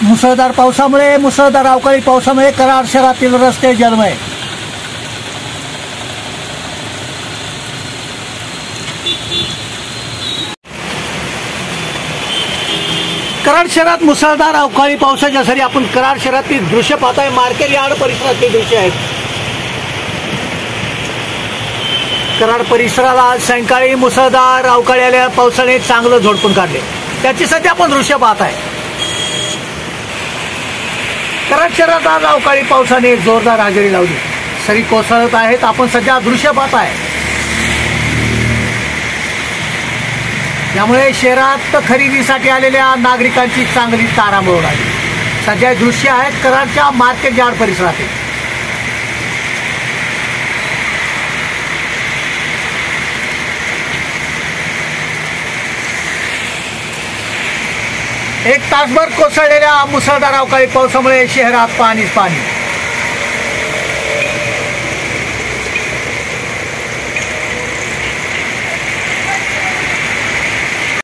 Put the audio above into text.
मुसळधार पावसामुळे मुसळधार अवकाळी पावसामुळे कराड शहरातील रस्ते जलमय। कराड शहरात मुसळधार अवकाळी पावसाच्या सरी आपण कराड शहरातील दृश्य पाहताय। मार्केट यार्ड परिसरातले दृश्य आहेत। कराड परिसराला सायंकाळी मुसळधार अवकाळी आल्या पावसाने चांगलं झोडपून काढले, त्याची सध्या आपण दृश्य पाहताय। कराड शहरात आज अवकाळी पावसाने जोरदार हजेरी लावली, सरी कोसळत आहेत। आपण सध्या दृश्य पाहताय, यामुळे शहरात खरेदीसाठी आलेल्या नागरिकांची चांगली तारांबळ उडाली। सध्या दृश्य आहेत कराडच्या मार्केट यार्ड परिसरातील। एक तासभर कोसळलेल्या मुसळधार अवकाळी पावसामुळे शहरात पाणीच पाणी।